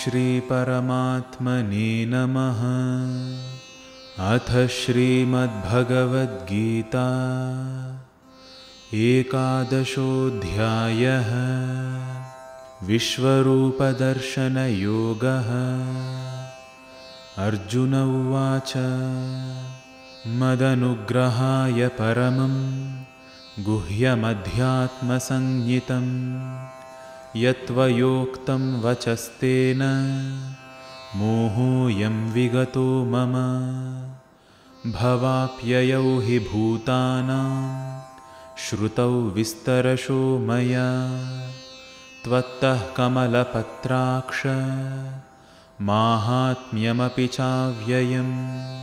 श्रीपरमात्मने नमः। अथ श्रीमद्भगवद्गीता एकादशोऽध्यायः। विश्वरूपदर्शनयोगः। अर्जुन उवाच मदनुग्रहाय परमं गुह्यमध्यात्मसंज्ञितं यत्त्वयोक्तं वचस्तेन मोहोऽयं विगतो मम। भवाप्ययौ हि भूतानां श्रुतौ विस्तरशो मया त्वत्तः कमलपत्राक्ष माहात्म्यमपि चाव्ययम्।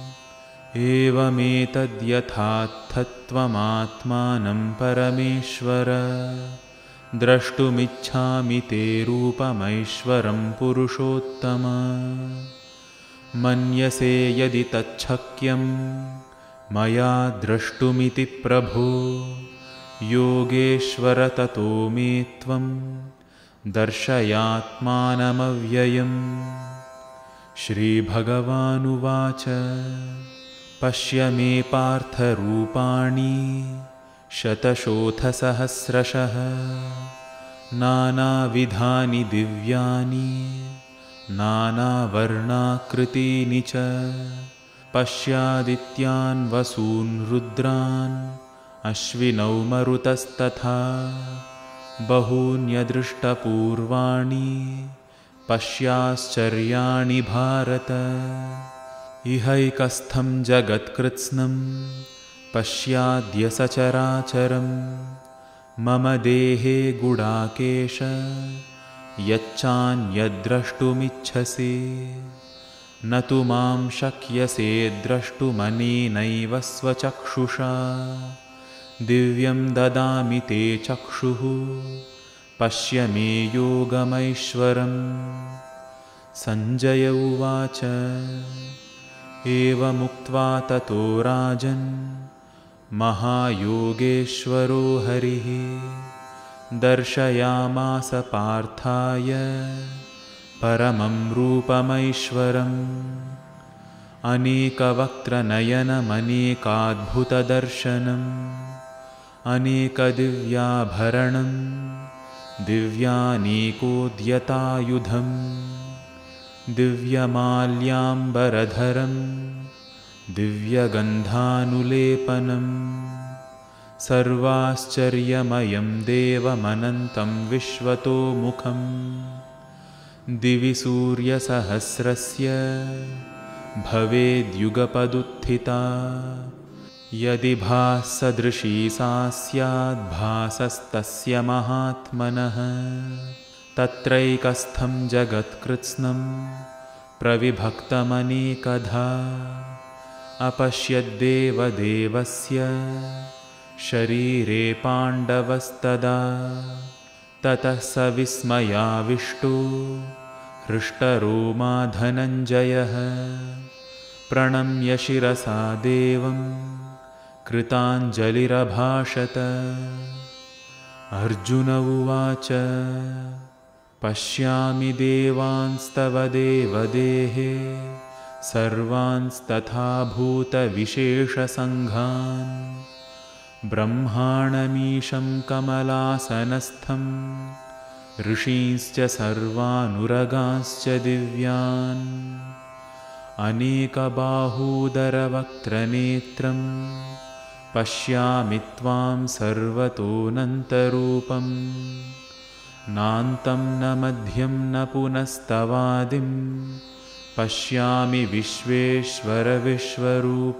एवमेतद्यथार्थत्वमात्मानं परमेश्वर द्रष्टुमिच्छामि ते रूपमैश्वरं पुरुषोत्तम। मन्यसे यदि तच्छक्यं मया द्रष्टुमिति प्रभो योगेश्वर ततो मे त्वं दर्शयात्मानमव्ययम्। श्रीभगवानुवाच पश्य मे पार्थरूपाणि शतशोऽथसहस्रशः नानाविधानि दिव्यानि नानावर्णाकृतीनि च। पश्यादित्यान् वसून् रुद्रान् अश्विनौ मरुतस्तथा बहून्यदृष्टपूर्वाणि पश्याश्चर्याणि भारत। इहैकस्थं जगत्कृत्स्नं पश्याद्य सचराचरं मम देहे गुडाकेश यच्चान्यद्द्रष्टुमिच्छसि। न तु मां शक्यसे द्रष्टुमनेनैव स्वचक्षुषा दिव्यं ददामि ते चक्षुः पश्य मे योगमैश्वरम्। सञ्जय उवाच एवमुक्त्वा ततो राजन् महायोगेश्वरो हरिः दर्शयामास पार्थाय परमं रूपमैश्वरम्। अनेकवक्त्रनयनमनेकाद्भुतदर्शनम् अनेकदिव्याभरणं दिव्यानेकोद्यतायुधम् दिव्यमाल्याम्बरधरं दिव्यगन्धानुलेपनं सर्वाश्चर्यमयं देवमनन्तं विश्वतोमुखम्। दिवि सूर्यसहस्रस्य भवेद्युगपदुत्थिता यदि भाससदृशी सा स्याद्भासस्तस्य महात्मनः। तत्रैकस्थं जगत्कृत्स्नं प्रविभक्तमनेकधा अपश्यद्देवदेवस्य शरीरे पाण्डवस्तदा। ततः स विस्मयाविष्टो हृष्टरोमा धनञ्जयः प्रणम्य शिरसा देवं कृताञ्जलिरभाषत। अर्जुन उवाच पश्यामि देवांस्तव देवदेहे सर्वांस्तथा भूतविशेषसङ्घान् ब्रह्माणमीशं कमलासनस्थं ऋषींश्च सर्वानुरगांश्च दिव्यान्। अनेकबाहूदरवक्त्रनेत्रं पश्यामि त्वां सर्वतोऽनन्तरूपं नान्तं न मध्यं न पुनस्तवादिं पश्यामि विश्वेश्वर विश्वरूप।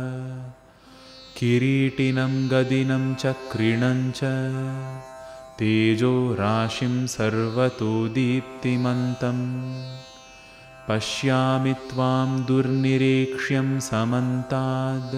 किरीटिनं गदिनं चक्रिणं च तेजो राशिं सर्वतो दीप्तिमन्तं पश्यामि त्वां दुर्निरीक्ष्यं समन्ताद्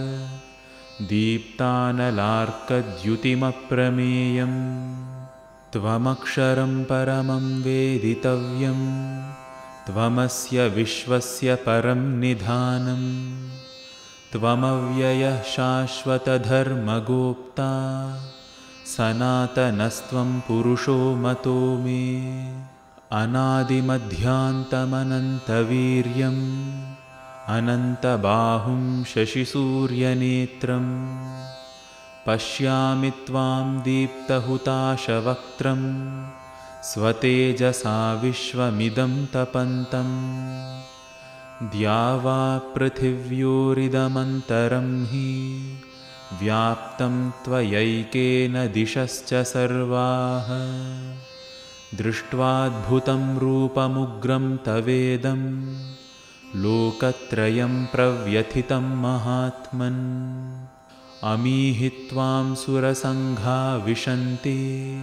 दीप्तानलार्कद्युतिमप्रमेयम्। त्वमक्षरं परमं वेदितव्यं त्वमस्य विश्वस्य परं निधानम्। त्वमव्ययः शाश्वतधर्मगोप्ता सनातनस्त्वं पुरुषो मतो मे। अनादिमध्यान्तमनन्तवीर्यम् अनन्तबाहुं शशिसूर्यनेत्रम् पश्यामि त्वां दीप्तहुताशवक्त्रं स्वतेजसा विश्वमिदं तपन्तम् द्यावा पृथिव्योरिदमन्तरं हि व्याप्तं त्वयैकेन दिशश्च सर्वाः दृष्ट्वाद्भुतं रूपमुग्रं तवेदं लोकत्रयं प्रव्यथितं महात्मन् अमीहि त्वां सुरसङ्घा विशन्ति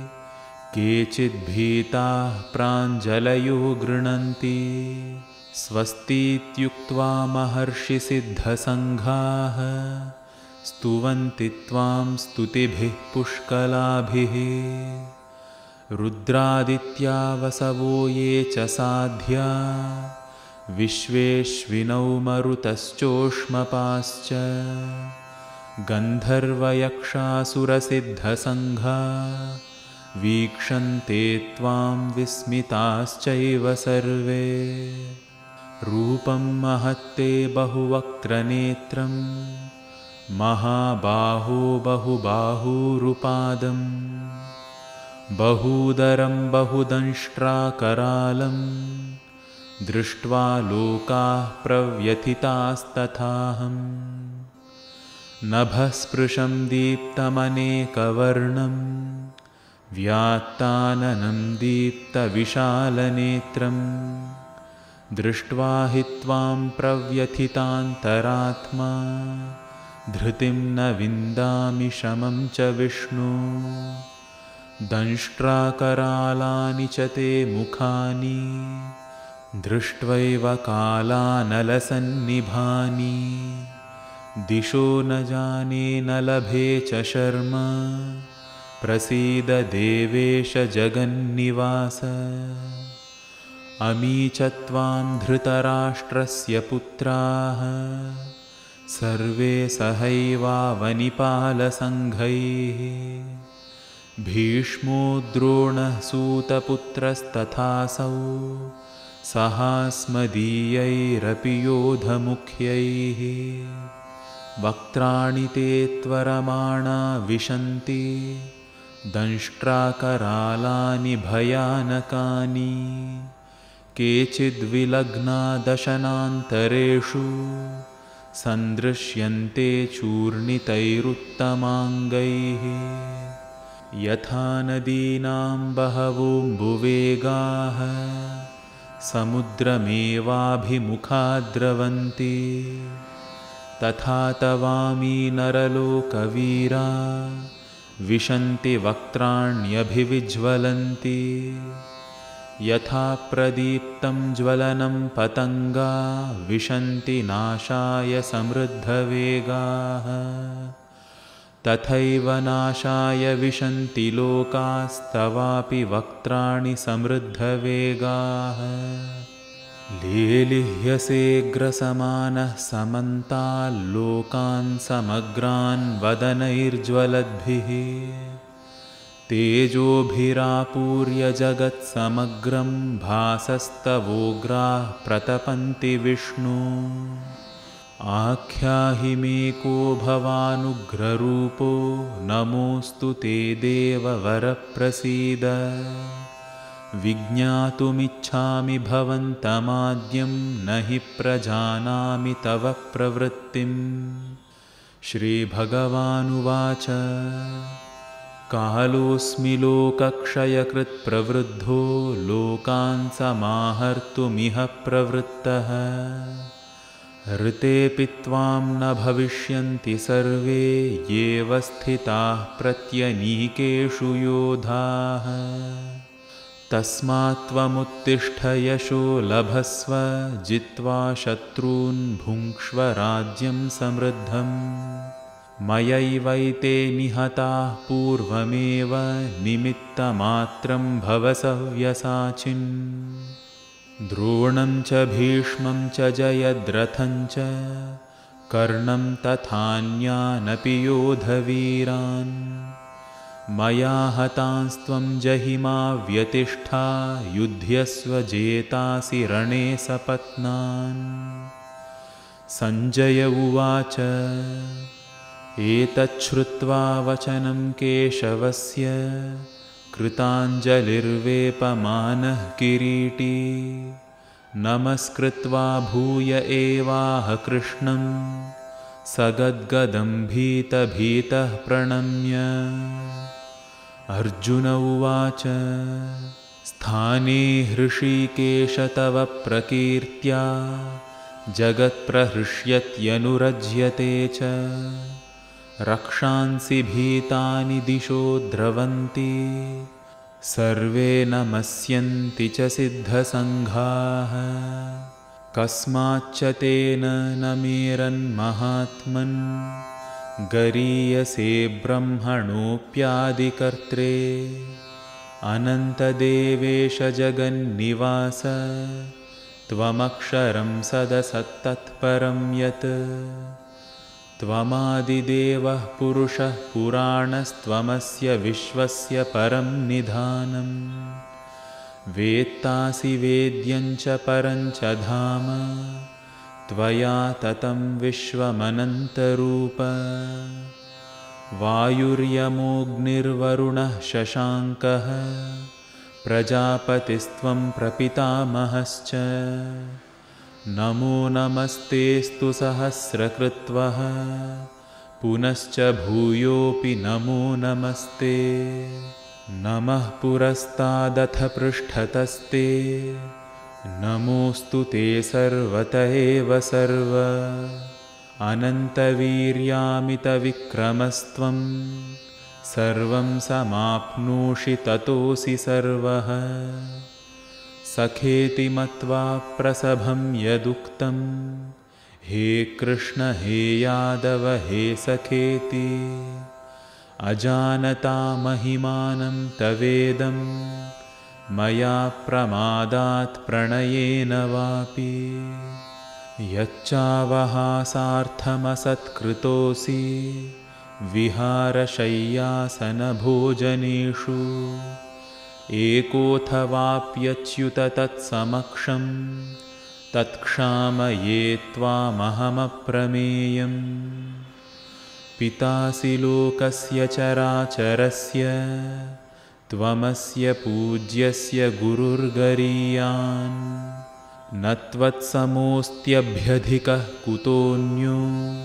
केचिद्भीताः प्राञ्जलयो गृह्णन्ति स्वस्तीत्युक्त्वा महर्षिसिद्धसङ्घाः स्तुवन्ति त्वां स्तुतिभिः पुष्कलाभिः रुद्रादित्या वसवो ये च साध्या विश्वेश्विनौ मरुतश्चोष्मपाश्च गन्धर्वयक्षासुरसिद्धसङ्घा वीक्षन्ते त्वां विस्मिताश्चैव सर्वे रूपं महत्ते बहुवक्त्रनेत्रं महाबाहो बहुबाहुरुपादं बहूदरं बहुदंष्ट्राकरालं दृष्ट्वा लोकाः प्रव्यथितास्तथाहम् नभःस्पृशं दीप्तमनेकवर्णं व्यात्ताननं दीप्तविशालनेत्रं दृष्ट्वा हि त्वां प्रव्यथितान्तरात्मा धृतिं न विन्दामि शमं च विष्णु दंष्ट्राकरालानि च ते मुखानि दृष्ट्वैव कालानलसन्निभानि दिशो न जाने न लभे च शर्म प्रसीद देवेश जगन्निवास अमी च त्वां धृतराष्ट्रस्य पुत्राः सर्वे सहैवावनिपालसङ्घैः भीष्मो द्रोणः सूतपुत्रस्तथासौ सहास्मदीयैरपि योधमुख्यैः वक्त्राणि ते त्वरमाणा विशन्ति दंष्ट्राकरालानि भयानकानि केचिद्विलग्ना दशनान्तरेषु सन्दृश्यन्ते चूर्णितैरुत्तमाङ्गैः यथा नदीनां बहवोऽम्बुवेगाः समुद्रमेवाभिमुखा द्रवन्ति तथा तवामी नरलोकवीरा विशन्ति वक्त्राण्यभिविज्वलन्ति यथा प्रदीप्तं ज्वलनं पतङ्गा विशन्ति नाशाय समृद्धवेगाः तथैव नाशाय विशन्ति लोकास्तवापि वक्त्राणि समृद्धवेगाः लेलिह्यसेऽग्रसमानः समन्ताल्लोकान् समग्रान् वदनैर्ज्वलद्भिः तेजोभिरापूर्य जगत्समग्रं भासस्तवोग्राः प्रतपन्ति विष्णु आख्याहि मे को भवानुग्ररूपो नमोऽस्तु ते देववरप्रसीद विज्ञातुमिच्छामि भवन्तमाद्यं न हि प्रजानामि तव प्रवृत्तिम् श्रीभगवानुवाच कालोऽस्मि लोकक्षयकृत् प्रवृद्धो लोकान् समाहर्तुमिह प्रवृत्तः ऋतेऽपि त्वां न भविष्यन्ति सर्वे येव स्थिताः प्रत्यनीकेषु योधाः तस्मात् त्वमुत्तिष्ठ यशो लभस्व जित्वा शत्रून् भुङ्क्ष्व राज्यं समृद्धम् मयैवैते निहताः पूर्वमेव निमित्तमात्रं भव सव्यसाचिन् द्रोणं च भीष्मं च जयद्रथं च कर्णं तथान्यानपि योधवीरान् मया हतांस्त्वं जहिमा व्यतिष्ठा युध्यस्व जेतासि रणे सपत्नान्। सञ्जय उवाच एतच्छ्रुत्वा वचनं केशवस्य कृताञ्जलिर्वेपमानः किरीटी नमस्कृत्वा भूय एवाह कृष्णं सगद्गदं भीतभीतः प्रणम्य। अर्जुन उवाच स्थाने हृषीकेश तव प्रकीर्त्या जगत्प्रहृष्यत्यनुरज्यते च रक्षांसि भीतानि दिशो द्रवन्ति सर्वे नमस्यन्ति च सिद्धसङ्घाः। कस्माच्च तेन न मेरन्महात्मन् गरीयसे ब्रह्मणोऽप्यादिकर्त्रे अनन्तदेवेश जगन्निवास त्वमक्षरं सदसत्तत्परं यत्। त्वमादिदेवः पुरुषः पुराणस्त्वमस्य विश्वस्य परं निधानम्। वेत्तासि वेद्यं च परं च धाम त्वया ततं विश्वमनन्तरूप। वायुर्यमोऽग्निर्वरुणः शशाङ्कः प्रजापतिस्त्वं प्रपितामहश्च। नमो नमस्तेऽस्तु सहस्रकृत्वः पुनश्च भूयोऽपि नमो नमस्ते। नमः पुरस्तादथ पृष्ठतस्ते नमोऽस्तु ते सर्वत एव सर्व। अनन्तवीर्यामितविक्रमस्त्वं सर्वं समाप्नोषि ततोऽसि सर्वः। सखेति मत्वा प्रसभं यदुक्तं हे कृष्ण हे यादव हे सखेति अजानता महिमानं तवेदं मया प्रमादात् प्रणयेन वापि। यच्चावहासार्थमसत्कृतोऽसि विहारशय्यासनभोजनेषु एकोऽथवाप्यच्युत तत्समक्षं तत्क्षामये त्वामहमप्रमेयम्। पितासि लोकस्य चराचरस्य त्वमस्य पूज्यस्य गुरुर्गरीयान्। न त्वत्समोऽस्त्यभ्यधिकः कुतोऽन्यो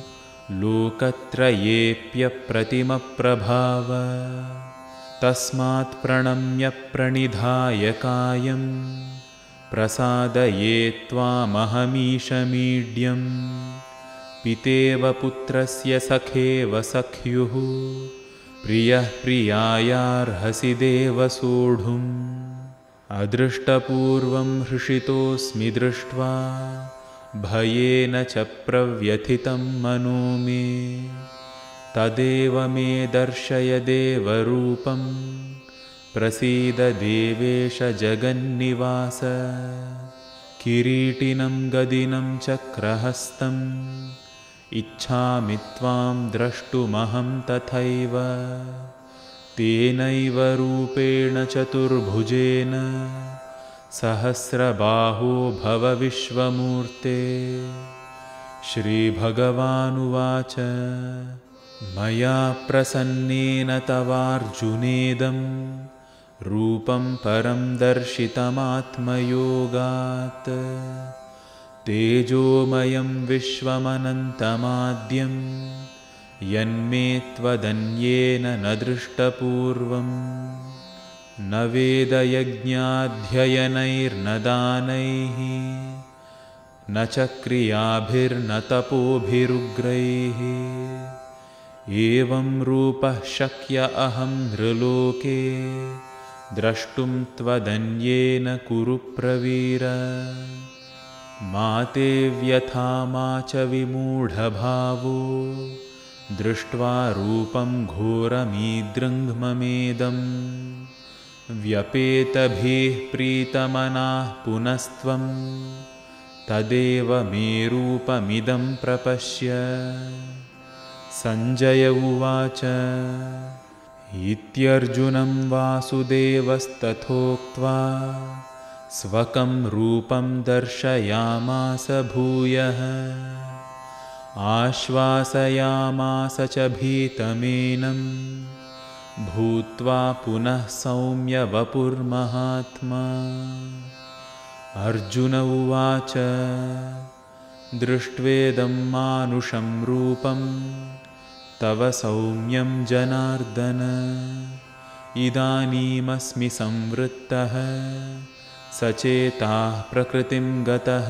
लोकत्रयेऽप्यप्रतिमप्रभाव। तस्मात् प्रणम्य प्रणिधाय कायं प्रसादये त्वामहमीशमीड्यम्। पितेव पुत्रस्य सखेव सख्युः प्रियः प्रियायार्हसि देव सोढुम्। अदृष्टपूर्वं हृषितोऽस्मि दृष्ट्वा भयेन च प्रव्यथितं मनो मे। तदेव मे दर्शय देवरूपं प्रसीद देवेश जगन्निवास। किरीटिनं गदिनं चक्रहस्तम् इच्छामि त्वां द्रष्टुमहं तथैव। तेनैव रूपेण चतुर्भुजेन सहस्रबाहो भव विश्वमूर्ते। श्रीभगवानुवाच मया प्रसन्नेन तवार्जुनेदं रूपं परं दर्शितमात्मयोगात्। तेजोमयं विश्वमनन्तमाद्यं यन्मे त्वदन्येन न दृष्टपूर्वम्। न वेदयज्ञाध्ययनैर्न दानैः न च क्रियाभिर्न तपोभिरुग्रैः। एवं रूपः शक्य अहं नृलोके द्रष्टुं त्वदन्येन कुरु प्रवीर। मा ते व्यथा मा च विमूढभावो दृष्ट्वा रूपं घोरमीदृङ्ममेदम्। व्यपेतभिः प्रीतमनाः पुनस्त्वं तदेव मे रूपमिदं प्रपश्य। सञ्जय उवाच इत्यर्जुनं वासुदेवस्तथोक्त्वा स्वकं रूपं दर्शयामास भूयः आश्वासयामास च भीतमेनं भूत्वा पुनः सौम्य वपुर्महात्मा। अर्जुन उवाच दृष्ट्वेदं मानुषं रूपं तव सौम्यं जनार्दन इदानीमस्मि संवृत्तः सचेताः प्रकृतिं गतः।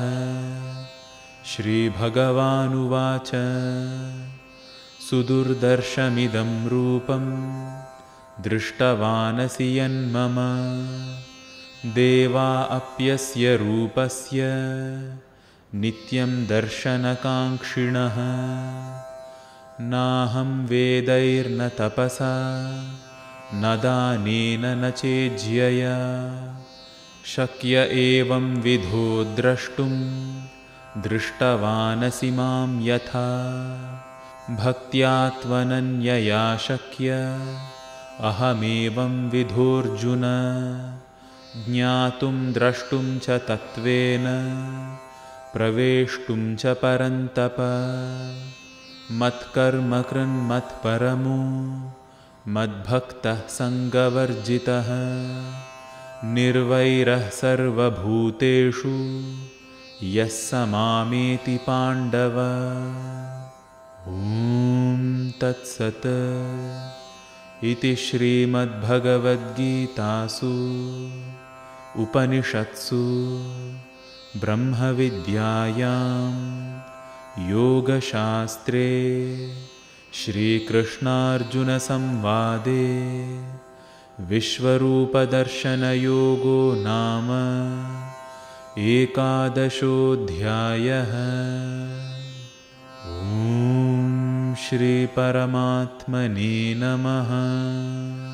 श्रीभगवानुवाच सुदुर्दर्शमिदं रूपं दृष्टवानसि यन्मम देवा अप्यस्य रूपस्य नित्यं दर्शनकाङ्क्षिणः। नाहं वेदैर्न तपसा न दानेन न चेज्यया शक्य एवं विधो द्रष्टुं दृष्टवानसि मां यथा। भक्त्या त्वनन्यया शक्य अहमेवं विधोऽर्जुन ज्ञातुं द्रष्टुं च तत्त्वेन प्रवेष्टुं च परन्तप। मत्कर्म कृन्मत्परमो मद्भक्तः सङ्गवर्जितः निर्वैरः सर्वभूतेषु यः स मामेति पाण्डव। ॐ तत्सत् इति श्रीमद्भगवद्गीतासु उपनिषत्सु ब्रह्मविद्यायां योगशास्त्रे श्रीकृष्णार्जुनसंवादे विश्वरूपदर्शनयोगो नाम एकादशोऽध्यायः। ॐ श्रीपरमात्मने नमः।